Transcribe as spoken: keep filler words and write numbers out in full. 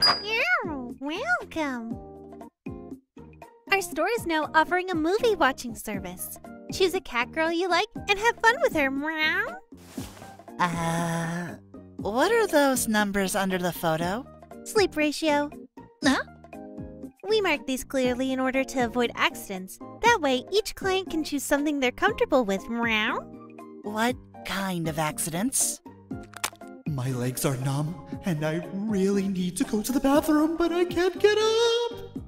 You're welcome. Our store is now offering a movie watching service. Choose a cat girl you like and have fun with her, meow. Uh, what are those numbers under the photo? Sleep ratio. Huh? We mark these clearly in order to avoid accidents. That way, each client can choose something they're comfortable with, meow. What kind of accidents? My legs are numb, and I really need to go to the bathroom, but I can't get up.